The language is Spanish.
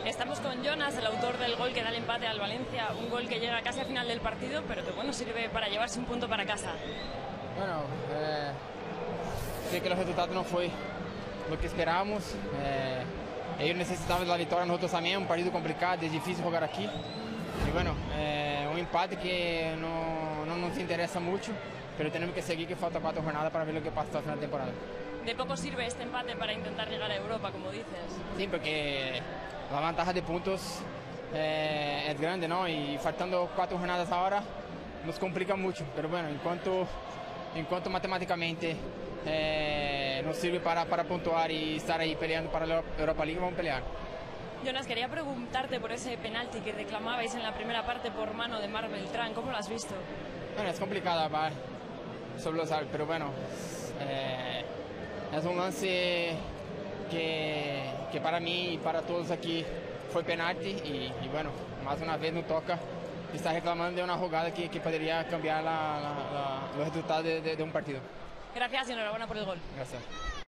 Estamos con Jonas, el autor del gol que da el empate al Valencia, un gol que llega casi al final del partido, pero que bueno, sirve para llevarse un punto para casa. Bueno, sé que el resultado no fue lo que esperábamos. Ellos necesitaban la victoria, nosotros también, un partido complicado, es difícil jugar aquí. Y bueno, un empate que no nos interesa mucho, pero tenemos que seguir, que falta 4 jornadas para ver lo que pasa al final de temporada. De poco sirve este empate para intentar llegar a Europa, como dices. Sí, porque la ventaja de puntos es grande, ¿no? Y faltando 4 jornadas ahora nos complica mucho. Pero bueno, en cuanto matemáticamente nos sirve para puntuar y estar ahí peleando para la Europa League, vamos a pelear. Jonas, quería preguntarte por ese penalti que reclamabais en la primera parte por mano de Marc Beltrán. ¿Cómo lo has visto? Bueno, es complicada, solo lo sabe, pero bueno, es un lance que para mí y para todos aquí fue penalti y bueno, más una vez nos toca estar reclamando de una jugada que podría cambiar los resultados de un partido. Gracias y enhorabuena por el gol. Gracias.